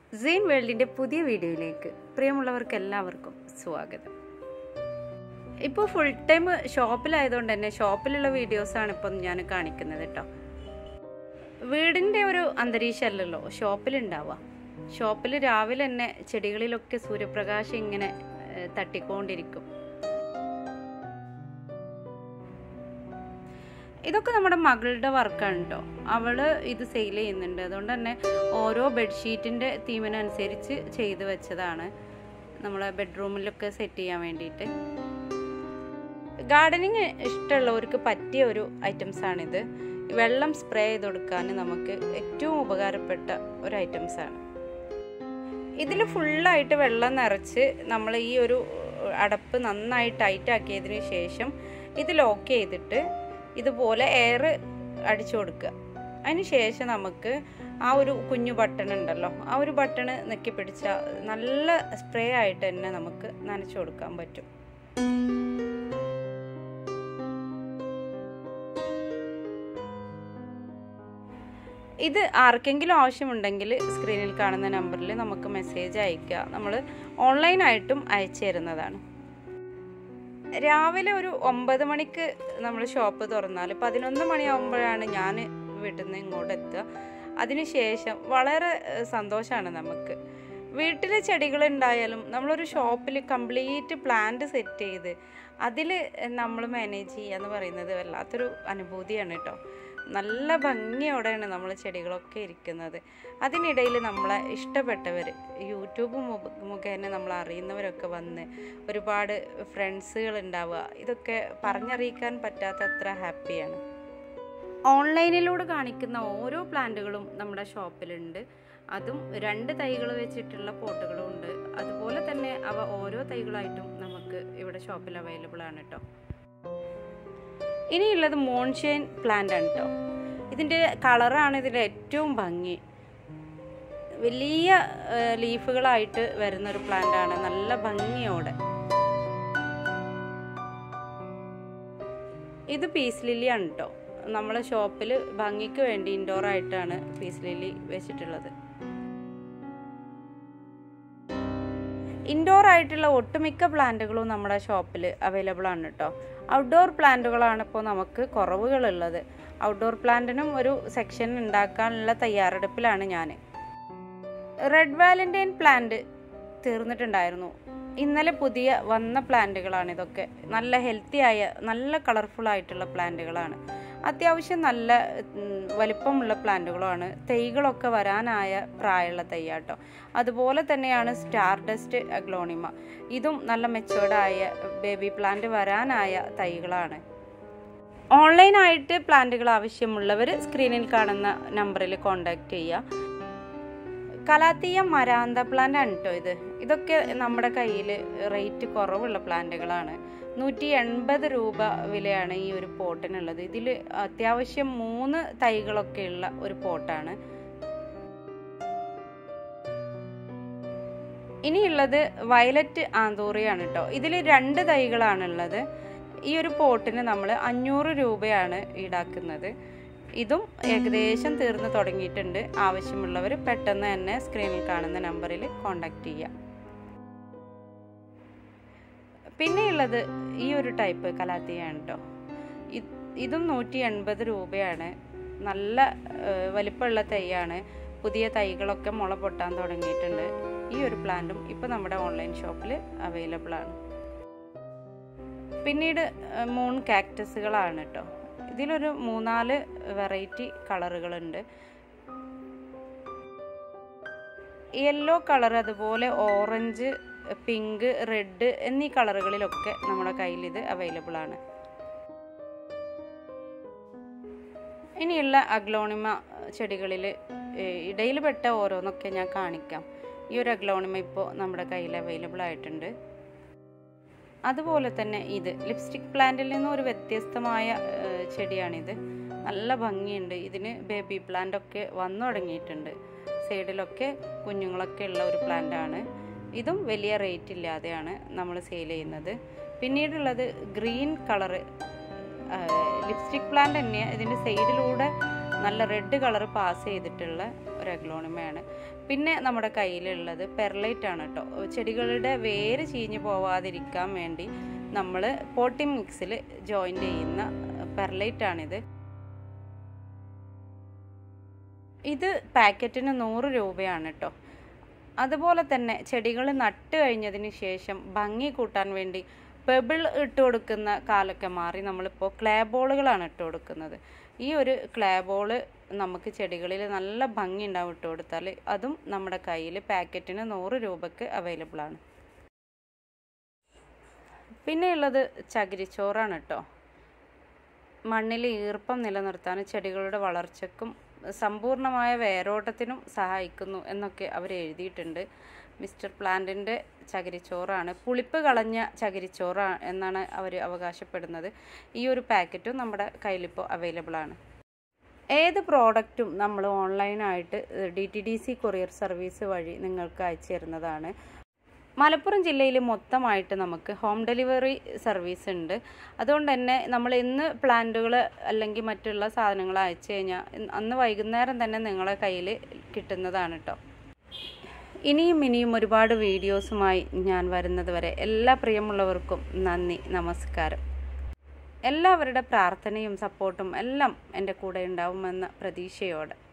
സെയിൻ വേൾഡിൻ്റെ പുതിയ വീഡിയോയിലേക്ക് പ്രിയമുള്ളവർക്കെല്ലാവർക്കും സ്വാഗതം. ഇപ്പോൾ ഫുൾ ടൈം ഷോപ്പിലായതുകൊണ്ട് തന്നെ ഷോപ്പിലുള്ള വീഡിയോസാണ് ഇപ്പം ഞാൻ കാണിക്കുന്നത് കേട്ടോ. വീടിൻ്റെ ഒരു അന്തരീക്ഷമല്ലല്ലോ ഷോപ്പിലുണ്ടാവുക. ഷോപ്പിൽ രാവിലെ തന്നെ ചെടികളിലൊക്കെ സൂര്യപ്രകാശം ഇങ്ങനെ തട്ടിക്കൊണ്ടിരിക്കും. ഇതൊക്കെ നമ്മുടെ മകളുടെ വർക്കാണ് കേട്ടോ. അവള് ഇത് സെയിൽ ചെയ്യുന്നുണ്ട്. അതുകൊണ്ട് തന്നെ ഓരോ ബെഡ്ഷീറ്റിൻ്റെ തീമിനനുസരിച്ച് ചെയ്ത് വെച്ചതാണ്, നമ്മളെ ബെഡ്റൂമിലൊക്കെ സെറ്റ് ചെയ്യാൻ വേണ്ടിയിട്ട്. ഗാർഡനിങ് ഇഷ്ടമുള്ളവർക്ക് പറ്റിയ ഒരു ഐറ്റംസാണിത്. വെള്ളം സ്പ്രേ ചെയ്ത് കൊടുക്കാൻ നമുക്ക് ഏറ്റവും ഉപകാരപ്പെട്ട ഒരു ഐറ്റംസാണ്. ഇതിൽ ഫുള്ളായിട്ട് വെള്ളം നിറച്ച് നമ്മൾ ഈ ഒരു അടപ്പ് നന്നായി ടൈറ്റ് ആക്കിയതിന് ശേഷം ഇത് ലോക്ക് ചെയ്തിട്ട് ഇതുപോലെ എയർ അടിച്ചു കൊടുക്കുക. അതിന് ശേഷം നമുക്ക് ആ ഒരു കുഞ്ഞു ബട്ടൺ ഉണ്ടല്ലോ, ആ ഒരു ബട്ടൺ നെക്കി പിടിച്ചാൽ നല്ല സ്പ്രേ ആയിട്ട് തന്നെ നമുക്ക് നനച്ചു കൊടുക്കാൻ പറ്റും. ഇത് ആർക്കെങ്കിലും ആവശ്യമുണ്ടെങ്കിൽ സ്ക്രീനിൽ കാണുന്ന നമ്പറിൽ നമുക്ക് മെസ്സേജ് അയക്കുക. നമ്മൾ ഓൺലൈനായിട്ടും അയച്ചു തരുന്നതാണ്. രാവിലെ ഒരു 9 മണിക്ക് നമ്മൾ ഷോപ്പ് തുറന്നാൽ 11 മണിയാകുമ്പോഴാണ് ഞാൻ വീട്ടിൽ നിന്ന് ഇങ്ങോട്ട് എത്തുക. അതിനുശേഷം വളരെ സന്തോഷമാണ് നമുക്ക്. വീട്ടിലെ ചെടികളുണ്ടായാലും നമ്മളൊരു ഷോപ്പിൽ കംപ്ലീറ്റ് പ്ലാന്റ് സെറ്റ് ചെയ്ത് അതിൽ നമ്മൾ മാനേജ് ചെയ്യുക എന്ന് പറയുന്നത് വല്ലാത്തൊരു അനുഭൂതിയാണ് കേട്ടോ. നല്ല ഭംഗിയോടെയാണ് നമ്മൾ ചെടികളൊക്കെ ഇരിക്കുന്നത്. അതിനിടയിൽ നമ്മളെ ഇഷ്ടപ്പെട്ടവർ യൂട്യൂബ് മുഖേന നമ്മൾ അറിയുന്നവരൊക്കെ വന്ന് ഒരുപാട് ഫ്രണ്ട്സുകൾ ഉണ്ടാവുക, ഇതൊക്കെ പറഞ്ഞറിയിക്കാൻ പറ്റാത്തത്ര ഹാപ്പിയാണ്. ഓൺലൈനിലൂടെ കാണിക്കുന്ന ഓരോ പ്ലാന്റുകളും നമ്മുടെ ഷോപ്പിലുണ്ട്. അതും 2 തൈകൾ വെച്ചിട്ടുള്ള പോട്ടുകളും ഉണ്ട്. അതുപോലെ തന്നെ അവ ഓരോ തൈകളായിട്ടും നമുക്ക് ഇവിടെ ഷോപ്പിൽ അവൈലബിൾ ആണ് കേട്ടോ. ഇനിയുള്ളത് മോൺഷെയിൻ പ്ലാന്റ് ആണ് കേട്ടോ. ഇതിൻ്റെ കളറാണ് ഇതിൻ്റെ ഏറ്റവും ഭംഗി. വലിയ ലീഫുകളായിട്ട് വരുന്നൊരു പ്ലാന്റ് ആണ്, നല്ല ഭംഗിയോടെ. ഇത് പീസ് ലില്ലി ആണ് കേട്ടോ. നമ്മളെ ഷോപ്പിൽ ഭംഗിക്ക് വേണ്ടി ഇൻഡോർ ആയിട്ടാണ് പീസ് ലില്ലി വെച്ചിട്ടുള്ളത്. ഇൻഡോർ ആയിട്ടുള്ള ഒട്ടുമിക്ക പ്ലാന്റുകളും നമ്മുടെ ഷോപ്പിൽ അവൈലബിൾ ആണ് കേട്ടോ. ഔട്ട്ഡോർ പ്ലാന്റുകളാണ് ഇപ്പോൾ നമുക്ക് കുറവുകളുള്ളത്. ഔട്ട്ഡോർ പ്ലാന്റിനും ഒരു സെക്ഷൻ ഉണ്ടാക്കാനുള്ള തയ്യാറെടുപ്പിലാണ് ഞാൻ. റെഡ് വാലന്റൈൻ പ്ലാന്റ് തീർന്നിട്ടുണ്ടായിരുന്നു. ഇന്നലെ പുതിയ വന്ന പ്ലാന്റുകളാണ് ഇതൊക്കെ. നല്ല ഹെൽത്തി ആയ നല്ല കളർഫുൾ ആയിട്ടുള്ള പ്ലാന്റുകളാണ്. അത്യാവശ്യം നല്ല വലിപ്പമുള്ള പ്ലാന്റുകളുമാണ്. തൈകളൊക്കെ വരാനായ പ്രായമുള്ള തൈയാട്ടോ. അതുപോലെ തന്നെയാണ് സ്റ്റാർ ഡസ്റ്റ് അഗ്ലോണിമ. ഇതും നല്ല മെച്ചോർഡായ ബേബി പ്ലാന്റ് വരാനായ തൈകളാണ്. ഓൺലൈനായിട്ട് പ്ലാന്റുകൾ ആവശ്യമുള്ളവർ സ്ക്രീനിൽ കാണുന്ന നമ്പറിൽ കോൺടാക്റ്റ് ചെയ്യുക. കലാത്തിയ മരാന്ത പ്ലാന്റ് ആണ് കേട്ടോ ഇത്. ഇതൊക്കെ നമ്മുടെ കയ്യിൽ റേറ്റ് കുറവുള്ള പ്ലാന്റുകളാണ്. 180 രൂപ വിലയാണ് ഈ ഒരു പോട്ടിനുള്ളത്. ഇതിൽ അത്യാവശ്യം 3 തൈകളൊക്കെ ഉള്ള ഒരു പോട്ടാണ്. ഇനിയുള്ളത് വയലറ്റ് ആന്തൂറിയാണ് കേട്ടോ. ഇതിൽ 2 തൈകളാണുള്ളത്. ഈ ഒരു പോട്ടിന് നമ്മൾ 500 രൂപയാണ് ഈടാക്കുന്നത്. ഇതും ഏകദേശം തീർന്നു തുടങ്ങിയിട്ടുണ്ട്. ആവശ്യമുള്ളവർ പെട്ടെന്ന് തന്നെ സ്ക്രീനിൽ കാണുന്ന നമ്പറിൽ കോൺടാക്റ്റ് ചെയ്യുക. പിന്നെയുള്ളത് ഈ ഒരു ടൈപ്പ് കലാത്തിയാണ് കേട്ടോ. ഇതും 180 രൂപയാണ്. നല്ല വലിപ്പമുള്ള തൈയാണ്. പുതിയ തൈകളൊക്കെ മുള പൊട്ടാൻ തുടങ്ങിയിട്ടുണ്ട്. ഈ ഒരു പ്ലാന്റും ഇപ്പോൾ നമ്മുടെ ഓൺലൈൻ ഷോപ്പിൽ അവൈലബിൾ ആണ്. പിന്നീട് മൂൺ കാക്ടസുകളാണ് കേട്ടോ. ഇതിലൊരു 3-4 വെറൈറ്റി കളറുകളുണ്ട്. യെല്ലോ കളർ, അതുപോലെ ഓറഞ്ച്, പിങ്ക്, റെഡ് എന്നീ കളറുകളിലൊക്കെ നമ്മുടെ കയ്യിൽ ഇത് അവൈലബിൾ ആണ്. ഇനിയുള്ള അഗ്ലോണിമ ചെടികളിൽ ഇടയിൽപ്പെട്ട ഓരോന്നൊക്കെ ഞാൻ കാണിക്കാം. ഈ ഒരു അഗ്ലോണിമ ഇപ്പോൾ നമ്മുടെ കയ്യിൽ അവൈലബിൾ ആയിട്ടുണ്ട്. അതുപോലെ തന്നെ ഇത് ലിപ്സ്റ്റിക് പ്ലാന്റിൽ നിന്നും ഒരു വ്യത്യസ്തമായ ചെടിയാണിത്. നല്ല ഭംഗിയുണ്ട്. ഇതിന് ബേബി പ്ലാന്റ് ഒക്കെ വന്നു തുടങ്ങിയിട്ടുണ്ട്. സൈഡിലൊക്കെ കുഞ്ഞുങ്ങളൊക്കെ ഉള്ള ഒരു പ്ലാന്റ് ആണ്. ഇതും വലിയ റേറ്റ് ഇല്ലാതെയാണ് നമ്മൾ സെയിൽ ചെയ്യുന്നത്. പിന്നീടുള്ളത് ഗ്രീൻ കളറ് ലിപ്സ്റ്റിക് പ്ലാന്റ് തന്നെയാണ്. ഇതിൻ്റെ സൈഡിലൂടെ നല്ല റെഡ് കളർ പാസ് ചെയ്തിട്ടുള്ള ഒരു അഗ്ലോണിമയാണ്. പിന്നെ നമ്മുടെ കയ്യിലുള്ളത് പെർലൈറ്റ് ആണ് കേട്ടോ. ചെടികളുടെ വേര് ചീഞ്ഞു പോവാതിരിക്കാൻ വേണ്ടി നമ്മൾ പോട്ടിംഗ് മിക്സിൽ ജോയിൻ്റ് ചെയ്യുന്ന പെർലൈറ്റാണിത്. ഇത് പാക്കറ്റിന് 100 രൂപയാണ് കേട്ടോ. അതുപോലെ തന്നെ ചെടികൾ നട്ട് കഴിഞ്ഞതിന് ശേഷം ഭംഗി കൂട്ടാൻ വേണ്ടി പെബിൾ ഇട്ട് കൊടുക്കുന്ന കാലൊക്കെ മാറി നമ്മളിപ്പോൾ ക്ലേ ബോളുകളാണ് ഇട്ട് കൊടുക്കുന്നത്. ഈ ഒരു ക്ലേ ബോള് നമുക്ക് ചെടികളിൽ നല്ല ഭംഗി ഉണ്ടാവും ഇട്ട് കൊടുത്താൽ. അതും നമ്മുടെ കയ്യിൽ പാക്കറ്റിന് 100 രൂപയ്ക്ക് അവൈലബിൾ ആണ്. പിന്നെയുള്ളത് ചകിരിച്ചോറാണ് കേട്ടോ. മണ്ണിൽ ഈർപ്പം നിലനിർത്താൻ ചെടികളുടെ വളർച്ചയ്ക്കും സമ്പൂർണ്ണമായ വേരോട്ടത്തിനും സഹായിക്കുന്നു എന്നൊക്കെ അവർ എഴുതിയിട്ടുണ്ട്. മിസ്റ്റർ പ്ലാന്റിൻ്റെ ചകിരിച്ചോറാണ്, പുളിപ്പ് കളഞ്ഞ ചകിരിച്ചോറ് എന്നാണ് അവർ അവകാശപ്പെടുന്നത്. ഈ ഒരു പാക്കറ്റും നമ്മുടെ കയ്യിലിപ്പോൾ അവൈലബിൾ ആണ്. ഏത് പ്രോഡക്റ്റും നമ്മൾ ഓൺലൈനായിട്ട് DTDC കൊറിയർ സർവീസ് വഴി നിങ്ങൾക്ക് അയച്ചു തരുന്നതാണ്. മലപ്പുറം ജില്ലയിൽ മൊത്തമായിട്ട് നമുക്ക് ഹോം ഡെലിവറി സർവീസ് ഉണ്ട്. അതുകൊണ്ട് തന്നെ നമ്മൾ ഇന്ന് പ്ലാന്റുകൾ അല്ലെങ്കിൽ മറ്റുള്ള സാധനങ്ങൾ അയച്ചു കഴിഞ്ഞാൽ അന്ന് വൈകുന്നേരം തന്നെ നിങ്ങളെ കയ്യിൽ കിട്ടുന്നതാണ് കേട്ടോ. ഇനിയും ഒരുപാട് വീഡിയോസുമായി ഞാൻ വരുന്നത് വരെ എല്ലാ പ്രിയമുള്ളവർക്കും നന്ദി, നമസ്കാരം. എല്ലാവരുടെ പ്രാർത്ഥനയും സപ്പോർട്ടും എല്ലാം എൻ്റെ കൂടെ ഉണ്ടാവുമെന്ന പ്രതീക്ഷയോടെ.